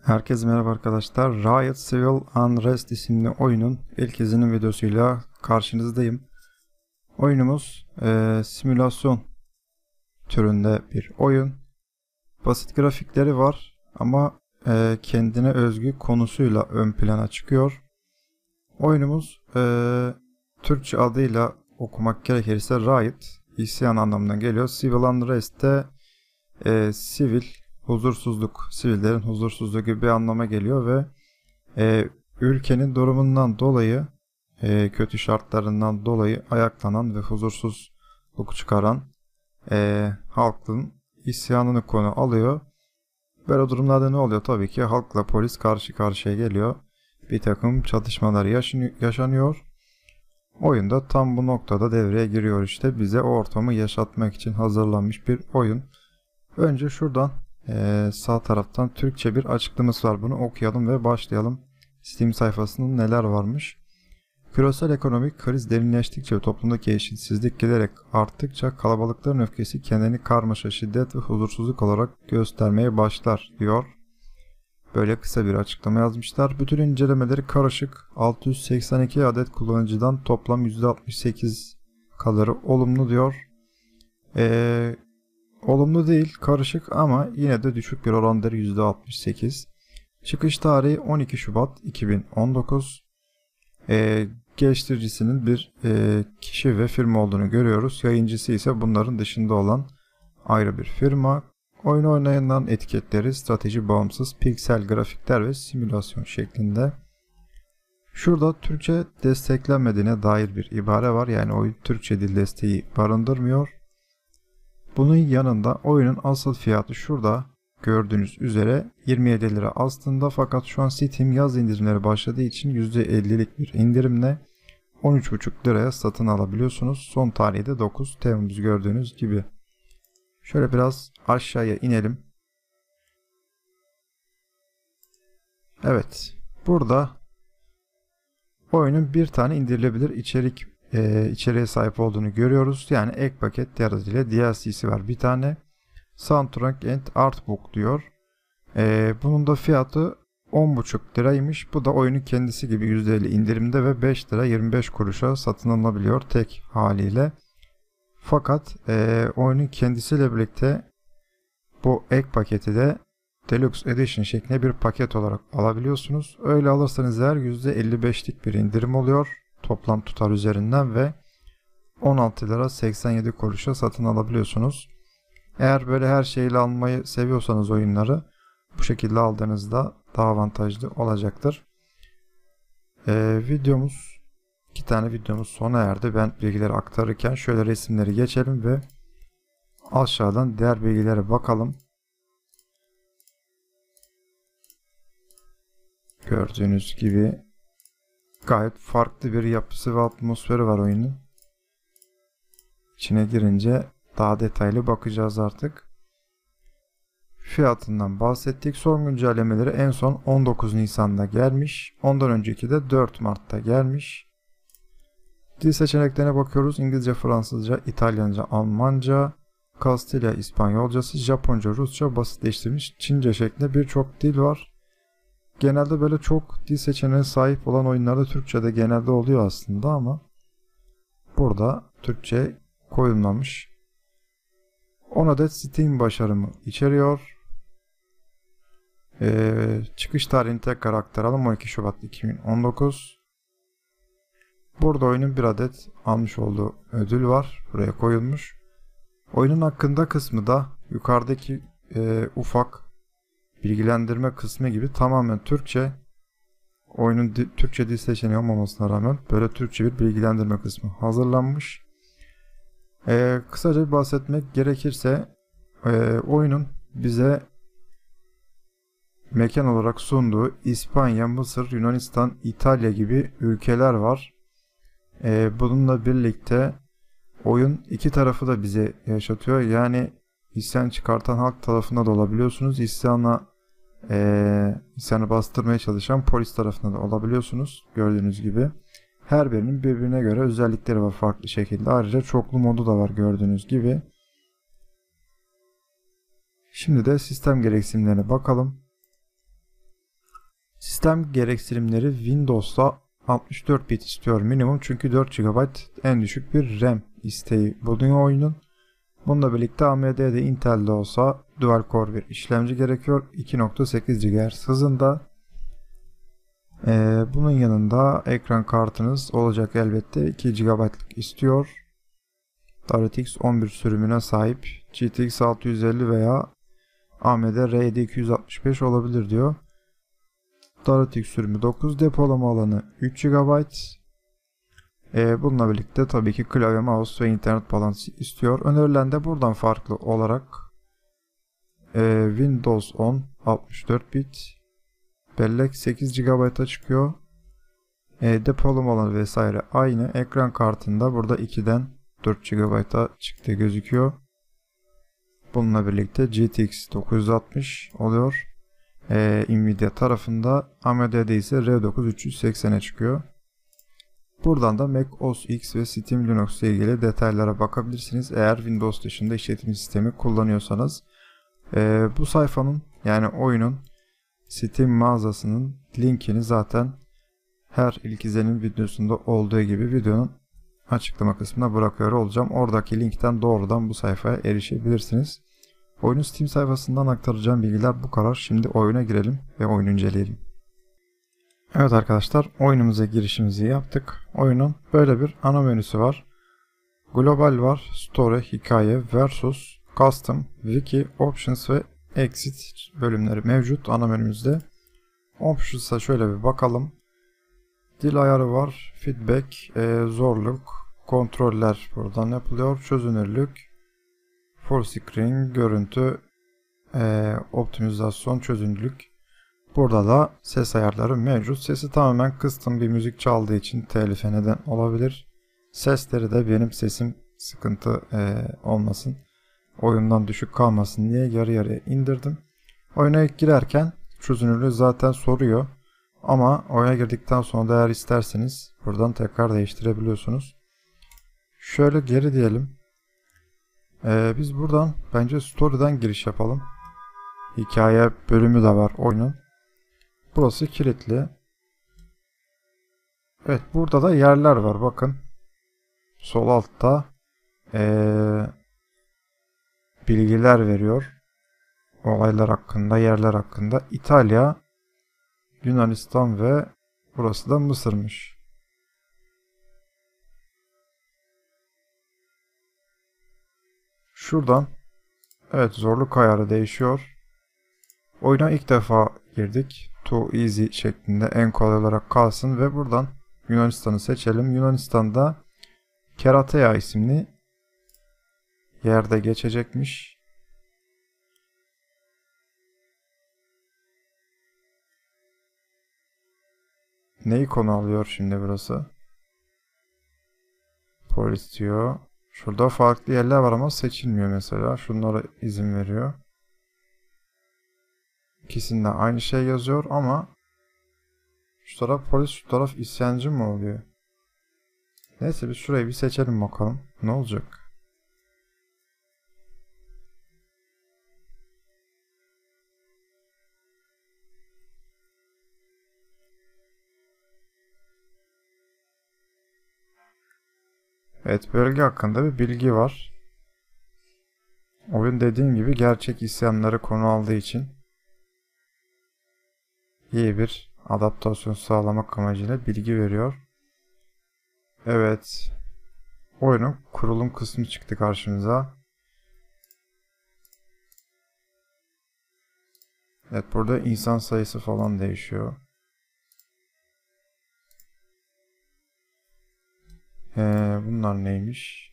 Herkese merhaba arkadaşlar. Riot Civil Unrest isimli oyunun ilk izlenim videosuyla karşınızdayım. Oyunumuz simülasyon türünde bir oyun. Basit grafikleri var ama kendine özgü konusuyla ön plana çıkıyor. Oyunumuz Türkçe adıyla okumak gerekirse Riot, isyan anlamına geliyor. Civil Unrest de sivil, huzursuzluk, sivillerin huzursuzluğu gibi bir anlama geliyor ve ülkenin durumundan dolayı, kötü şartlarından dolayı ayaklanan ve huzursuzluk çıkaran halkın isyanını konu alıyor. Böyle durumlarda ne oluyor? Tabii ki halkla polis karşı karşıya geliyor. Bir takım çatışmalar yaşanıyor. Oyunda tam bu noktada devreye giriyor işte. Bize o ortamı yaşatmak için hazırlanmış bir oyun. Önce şuradan sağ taraftan Türkçe bir açıklaması var. Bunu okuyalım ve başlayalım. Steam sayfasında neler varmış. Küresel ekonomik kriz derinleştikçe ve toplumdaki eşitsizlik giderek arttıkça kalabalıkların öfkesi kendini karmaşa, şiddet ve huzursuzluk olarak göstermeye başlar diyor. Böyle kısa bir açıklama yazmışlar. Bütün incelemeleri karışık. 682 adet kullanıcıdan toplam %68 kadarı olumlu diyor. Olumlu değil, karışık ama yine de düşük bir orandır %68. Çıkış tarihi 12 Şubat 2019. Geliştiricisinin bir kişi ve firma olduğunu görüyoruz. Yayıncısı ise bunların dışında olan ayrı bir firma. Oyun oynayanların etiketleri strateji bağımsız, piksel grafikler ve simülasyon şeklinde. Şurada Türkçe desteklenmediğine dair bir ibare var. Yani oyun Türkçe dil desteği barındırmıyor. Bunun yanında oyunun asıl fiyatı şurada gördüğünüz üzere 27 lira aslında, fakat şu an Steam yaz indirimleri başladığı için %50'lik bir indirimle 13,5 liraya satın alabiliyorsunuz. Son tarihi de 9 Temmuz gördüğünüz gibi. Şöyle biraz aşağıya inelim. Evet, burada oyunun bir tane indirilebilir içeriğe sahip olduğunu görüyoruz. Yani ek paket, diğer adıyla DLC'si var bir tane. Soundtrack and Artbook diyor. Bunun da fiyatı 10,5 liraymış. Bu da oyunun kendisi gibi %50 indirimde ve 5 lira 25 kuruşa satın alınabiliyor tek haliyle. Fakat oyunun kendisiyle birlikte bu ek paketi de Deluxe Edition şeklinde bir paket olarak alabiliyorsunuz. Öyle alırsanız eğer %55'lik bir indirim oluyor toplam tutar üzerinden ve 16 lira 87 kuruşa satın alabiliyorsunuz. Eğer böyle her şeyle almayı seviyorsanız oyunları, bu şekilde aldığınızda daha avantajlı olacaktır. İki tane videomuz sona erdi. Ben bilgileri aktarırken şöyle resimleri geçelim ve aşağıdan diğer bilgilere bakalım. Gördüğünüz gibi gayet farklı bir yapısı ve atmosferi var oyunun. İçine girince daha detaylı bakacağız artık. Fiyatından bahsettik. Son güncellemeleri en son 19 Nisan'da gelmiş. Ondan önceki de 4 Mart'ta gelmiş. Dil seçeneklerine bakıyoruz. İngilizce, Fransızca, İtalyanca, Almanca, Kastilya, İspanyolcası, Japonca, Rusça, basitleştirilmiş Çince şeklinde birçok dil var. Genelde böyle çok dil seçeneğine sahip olan oyunlarda Türkçe'de genelde oluyor aslında ama burada Türkçe koyulmamış. 10 adet Steam başarımı içeriyor. Çıkış tarihini tekrar aktaralım. 12 Şubat 2019. Burada oyunun bir adet almış olduğu ödül var. Buraya koyulmuş. Oyunun hakkında kısmı da yukarıdaki ufak bilgilendirme kısmı gibi tamamen Türkçe. Oyunun Türkçe dil seçeneği olmamasına rağmen böyle Türkçe bir bilgilendirme kısmı hazırlanmış. Kısaca bir bahsetmek gerekirse oyunun bize mekan olarak sunduğu İspanya, Mısır, Yunanistan, İtalya gibi ülkeler var. Bununla birlikte oyun iki tarafı da bize yaşatıyor. Yani isyan çıkartan halk tarafında da olabiliyorsunuz. İsyanı bastırmaya çalışan polis tarafında da olabiliyorsunuz. Gördüğünüz gibi. Her birinin birbirine göre özellikleri var farklı şekilde. Ayrıca çoklu modu da var gördüğünüz gibi. Şimdi de sistem gereksinimlerine bakalım. Sistem gereksinimleri Windows'ta 64 bit istiyor minimum, çünkü 4 GB en düşük bir RAM isteği bulunuyor oyunun. Bununla birlikte AMD'de Intel'de olsa dual core bir işlemci gerekiyor. 2.8 GHz hızında. Bunun yanında ekran kartınız olacak elbette. 2 GB'lık istiyor. DirectX 11 sürümüne sahip. GTX 650 veya AMD RD 265 olabilir diyor. DirectX sürümü 9, depolama alanı 3 GB. Bununla birlikte tabii ki klavye, mouse ve internet bağlantısı istiyor. Önerilen de buradan farklı olarak Windows 10 64 bit, bellek 8 GB'a çıkıyor. Depolama alanı vesaire aynı. Ekran kartında burada 2'den 4 GB'a çıktığı gözüküyor. Bununla birlikte GTX 960 oluyor. Nvidia tarafında, AMD'de ise R9 380'e çıkıyor. Buradan da Mac OS X ve Steam Linux ile ilgili detaylara bakabilirsiniz eğer Windows dışında işletim sistemi kullanıyorsanız. Bu sayfanın, yani oyunun Steam mağazasının linkini zaten her ilk izlenim videosunda olduğu gibi videonun açıklama kısmına bırakıyor olacağım. Oradaki linkten doğrudan bu sayfaya erişebilirsiniz. Oyunun Steam sayfasından aktaracağım bilgiler bu kadar. Şimdi oyuna girelim ve oyunu inceleyelim. Evet arkadaşlar, oyunumuza girişimizi yaptık. Oyunun böyle bir ana menüsü var. Global var, Story, Hikaye, Versus, Custom, Wiki, Options ve Exit bölümleri mevcut ana menümüzde. Options'a şöyle bir bakalım. Dil ayarı var, Feedback, zorluk, kontroller buradan yapılıyor, çözünürlük, Full Screen, görüntü, optimizasyon, çözünürlük. Burada da ses ayarları mevcut. Sesi tamamen kıstım, bir müzik çaldığı için telife neden olabilir. Sesleri de benim sesim sıkıntı olmasın, oyundan düşük kalmasın diye yarı yarıya indirdim. Oyuna girerken çözünürlüğü zaten soruyor. Ama oyuna girdikten sonra da eğer isterseniz buradan tekrar değiştirebiliyorsunuz. Şöyle geri diyelim. Biz buradan bence Story'den giriş yapalım. Hikaye bölümü de var oyunun. Burası kilitli. Evet, burada da yerler var, bakın. Sol altta bilgiler veriyor. Olaylar hakkında, yerler hakkında. İtalya, Yunanistan ve burası da Mısır'mış. Şuradan, evet, zorluk ayarı değişiyor. Oyuna ilk defa girdik. Too easy şeklinde, en kolay olarak kalsın ve buradan Yunanistan'ı seçelim. Yunanistan'da Kerateia isimli yerde geçecekmiş. Neyi konu alıyor şimdi burası? Polis diyor. Şurada farklı yerler var ama seçilmiyor mesela. Şunlara izin veriyor. İkisinde aynı şey yazıyor ama şu taraf polis, şu taraf isyancı mı oluyor? Neyse, biz şurayı bir seçelim bakalım. Ne olacak? Evet, bölge hakkında bir bilgi var. Oyun dediğim gibi gerçek isyanları konu aldığı için iyi bir adaptasyon sağlamak amacıyla bilgi veriyor. Evet. Oyunun kurulum kısmı çıktı karşımıza. Evet, burada insan sayısı falan değişiyor. Bunlar neymiş?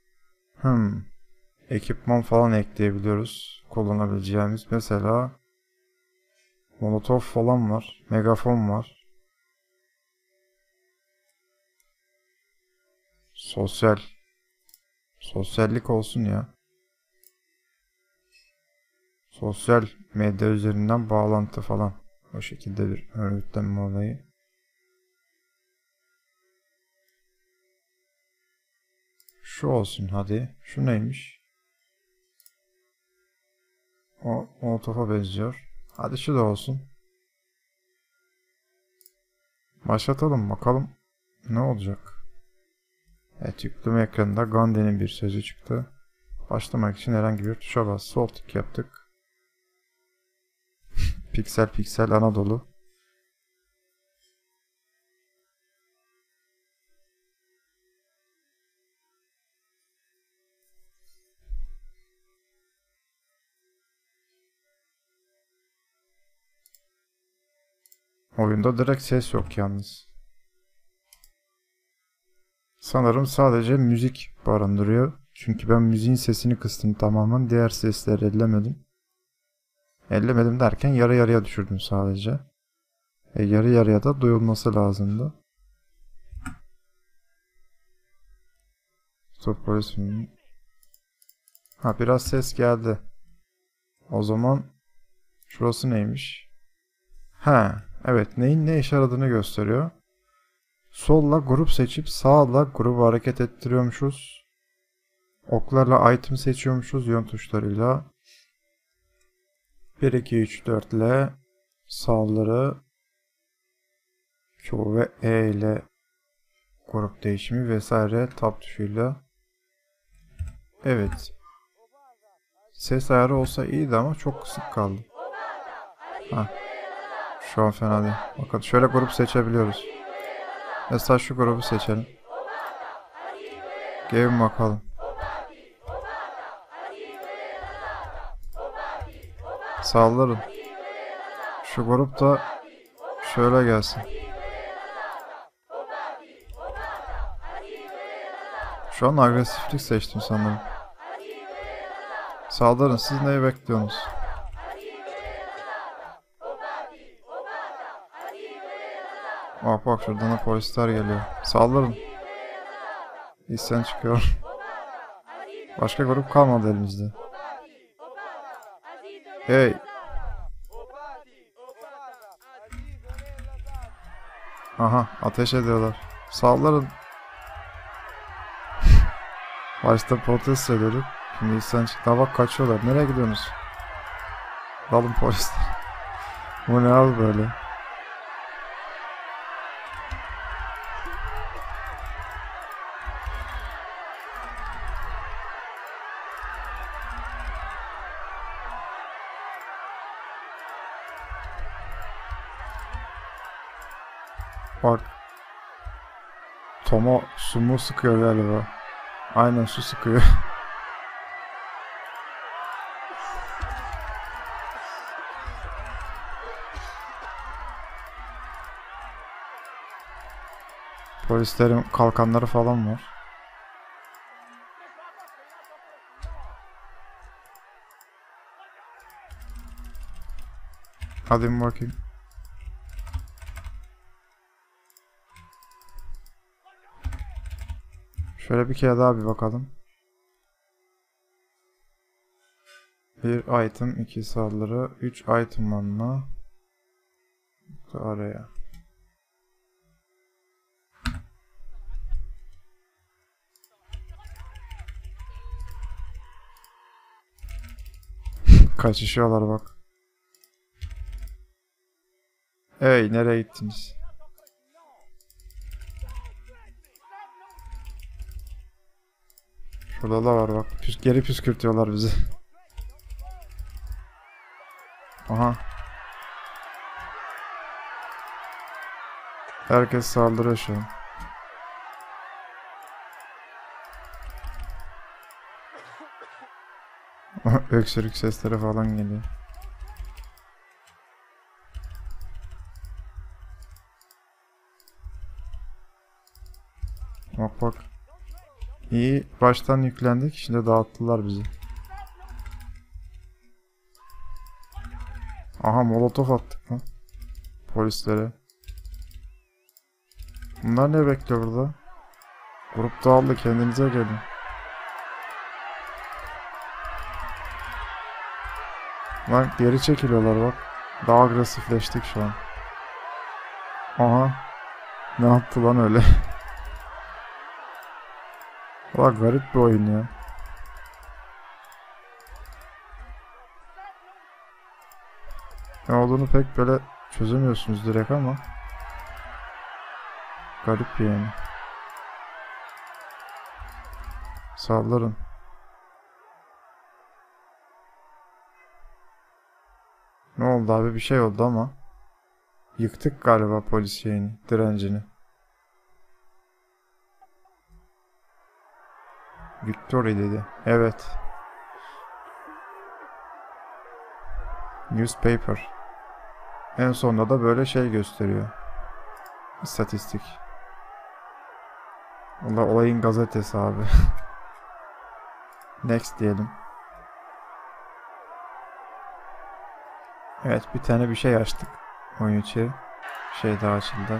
Ekipman falan ekleyebiliyoruz. Kullanabileceğimiz. Mesela Molotov falan var. Megafon var. Sosyallik olsun ya. Sosyal medya üzerinden bağlantı falan. O şekilde bir örgütlenme olayı. Şu olsun hadi. Şu neymiş? O Molotov'a benziyor. Hadi şu da olsun. Başlatalım bakalım ne olacak. Evet, yükleme ekranında Gandhi'nin bir sözü çıktı. Başlamak için herhangi bir tuşa bas. Sol tık yaptık. Piksel piksel Anadolu. Oyunda direkt ses yok yalnız. Sanırım sadece müzik barındırıyor. Çünkü ben müziğin sesini kıstım tamamen. Diğer sesleri ellemedim. Ellemedim derken yarı yarıya düşürdüm sadece. Yarı yarıya da duyulması lazımdı. Stop polis mi? Ha, biraz ses geldi. O zaman şurası neymiş? Ha, evet, neyin ne işe yaradığını gösteriyor. Solla grup seçip sağla grubu hareket ettiriyormuşuz. Oklarla item seçiyormuşuz yön tuşlarıyla. 1, 2, 3, 4 ile sağları, Q ve E ile grup değişimi vesaire tab tuşuyla. Evet. Ses ayarı olsa iyiydi ama çok kısık kaldı. Ha, şu an fena değil. Bakın şöyle grup seçebiliyoruz. Mesela şu grubu seçelim. Gelin bakalım. Saldırın. Şu grup da şöyle gelsin. Şu an agresiflik seçtim sanırım. Saldırın, siz neyi bekliyorsunuz? Bak bak, şuradan da polisler geliyor. Saldırın. İsyan çıkıyor. Başka grup kalmadı elimizde. Hey. Aha, ateş ediyorlar. Saldırın. Başta protesto ediyorduk. Şimdi isyan çıktı. Bak kaçıyorlar. Nereye gidiyorsunuz? Dalın polisler. Bu ne abi böyle? Bak. Tomo su mu sıkıyor galiba. Aynen, su sıkıyor. Polislerin kalkanları falan var. Hadi bakayım. Şöyle bir kere daha bir bakalım. Bir item, 2 saldırı, 3 item manla. Araya. Kaçışıyorlar bak. Hey, nereye gittiniz? Şurada da var bak. Geri püskürtüyorlar bizi. Aha. Herkes saldırıyor şu an. Öksürük sesleri falan geliyor. Bak bak. İyi, baştan yüklendik. Şimdi dağıttılar bizi. Aha, molotof attık lan polislere. Bunlar ne bekliyor burada? Grup dağıldı, kendinize gelin. Lan geri çekiliyorlar bak. Daha agresifleştik şu an. Aha. Ne yaptı lan öyle? Valla garip bir oyun ya. Ne olduğunu pek böyle çözemiyorsunuz direkt ama. Garip yani. Saldırın. Ne oldu abi? Bir şey oldu ama. Yıktık galiba polis şeyini, direncini. Victory dedi. Evet. Newspaper. En sonunda da böyle şey gösteriyor. İstatistik. Valla olayın gazetesi abi. Next diyelim. Evet, bir tane bir şey açtık. Oyun içi. Şey daha açıldı.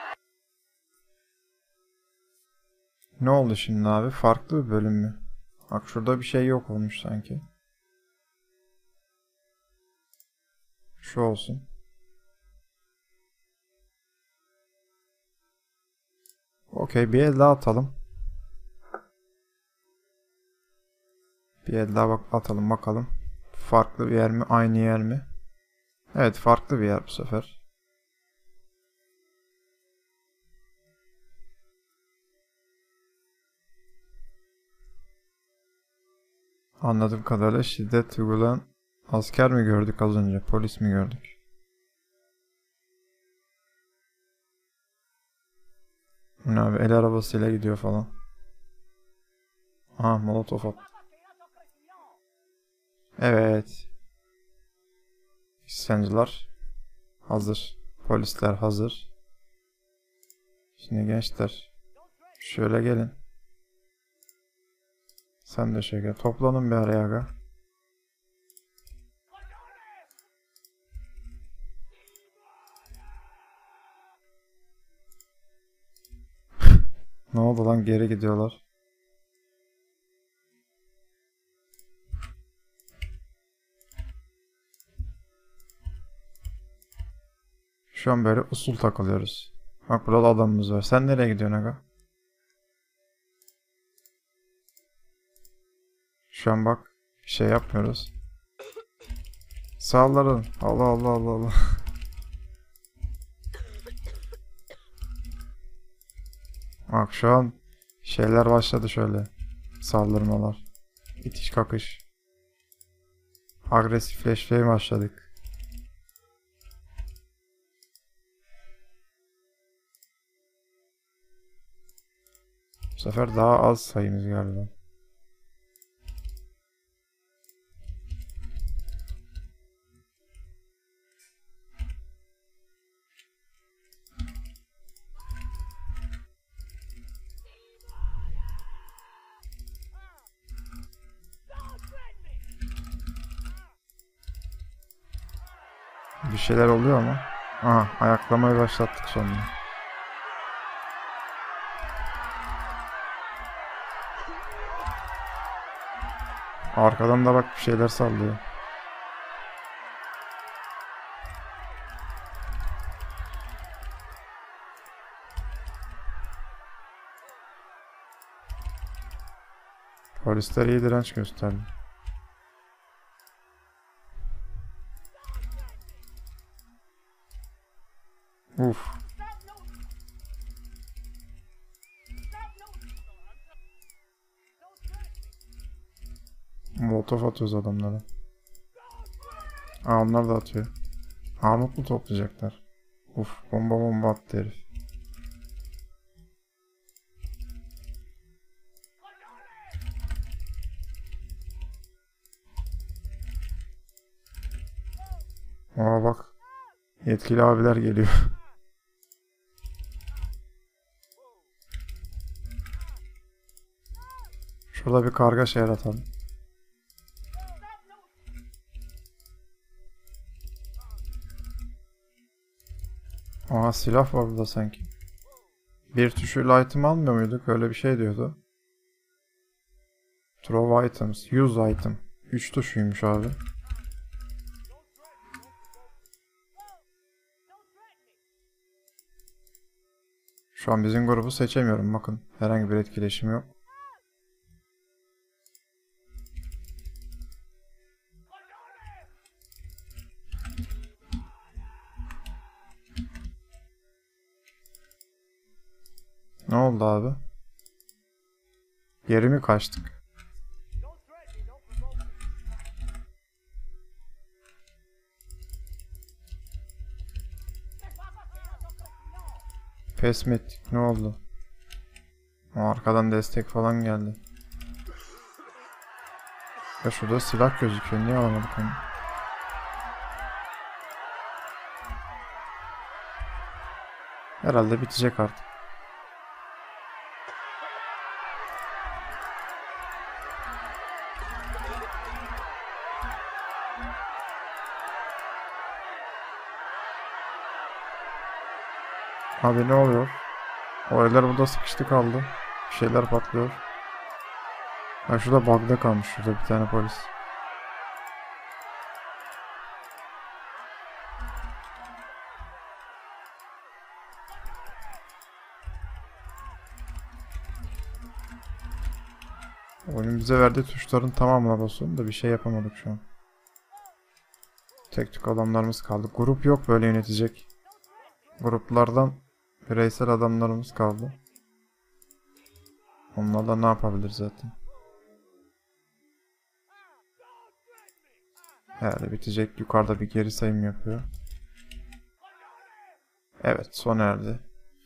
Ne oldu şimdi abi? Farklı bir bölüm mü? Bak şurada bir şey yok olmuş sanki. Şu olsun. Okey, bir el daha atalım. Bir el daha bak atalım bakalım. Farklı bir yer mi? Aynı yer mi? Evet, farklı bir yer bu sefer. Anladığım kadarıyla şiddet uygulayan asker mi gördük az önce? Polis mi gördük? Ne abi, el arabasıyla gidiyor falan. Aha, molotof at. Evet. İsyancılar hazır. Polisler hazır. Şimdi gençler şöyle gelin. Sen de şöyle gel. Toplanın bir araya aga. Ne oldu lan, geri gidiyorlar. Şu an böyle usul takılıyoruz. Bak burada adamımız var. Sen nereye gidiyorsun aga? Şu an bak bir şey yapmıyoruz. Sağların. Allah Allah Allah Allah. Bak şu an şeyler başladı şöyle. Saldırmalar. İtiş kakış. Agresifleşmeye başladık. Bu sefer daha az sayımız galiba. Bir şeyler oluyor ama. Aha, ayaklamayı başlattık sonunda. Arkadan da bak bir şeyler sallıyor. Polisler iyi direnç gösterdi. Uf. Molotof atıyoruz adamlara. Aa, onlar da atıyor. Armut mu toplayacaklar? Uf, bomba attı herif. Aa bak. Yetkili abiler geliyor. Şurada bir kargaşa yaratalım. Aa, silah var burada sanki. Bir tuşuyla item almıyor muyduk? Öyle bir şey diyordu. Throw items. Use item. 3 tuşuymuş abi. Şu an bizim grubu seçemiyorum bakın. Herhangi bir etkileşim yok. Ne oldu abi? Geri mi kaçtık? Pes mi ettik? Ne oldu? O arkadan destek falan geldi. Ya şurada silah gözüküyor. Niye alamadık onu? Herhalde bitecek artık. Abi ne oluyor? O eller burada sıkıştı kaldı. Bir şeyler patlıyor. Ha şurada bug'da kalmış. Şurada bir tane polis. Oyun bize verdiği tuşların tamamına basıyorum da bir şey yapamadık şu an. Tek tük adamlarımız kaldı. Grup yok böyle yönetecek. Gruplardan bireysel adamlarımız kaldı. Onlarla ne yapabilir zaten. Herhalde bitecek. Yukarıda bir geri sayım yapıyor. Evet, sona erdi.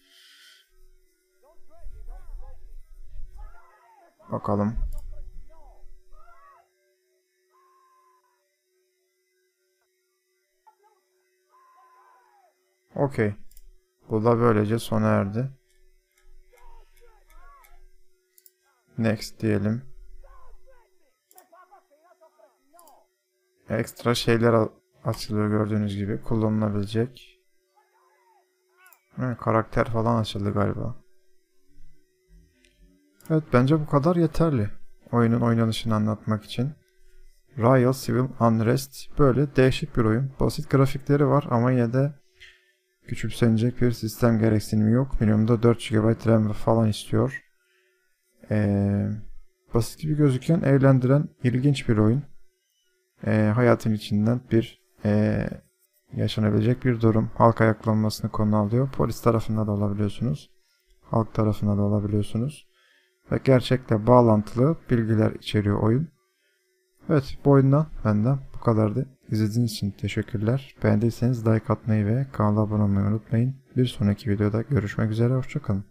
Bakalım. Okey. Bu da böylece sona erdi. Next diyelim. Ekstra şeyler açılıyor gördüğünüz gibi. Kullanılabilecek. Karakter falan açıldı galiba. Evet bence bu kadar yeterli. Oyunun oynanışını anlatmak için. Royal Civil Unrest böyle değişik bir oyun. Basit grafikleri var ama yine de küçümsenecek bir sistem gereksinimi yok. Minimumda 4 GB RAM falan istiyor. Basit gibi gözüken, eğlendiren, ilginç bir oyun. Hayatın içinden bir yaşanabilecek bir durum. Halk ayaklanmasını konu alıyor. Polis tarafında da olabiliyorsunuz. Halk tarafında da olabiliyorsunuz. Ve gerçekle bağlantılı bilgiler içeriyor oyun. Evet, bu oyundan benden bu kadardı. İzlediğiniz için teşekkürler. Beğendiyseniz like atmayı ve kanala abone olmayı unutmayın. Bir sonraki videoda görüşmek üzere. Hoşça kalın.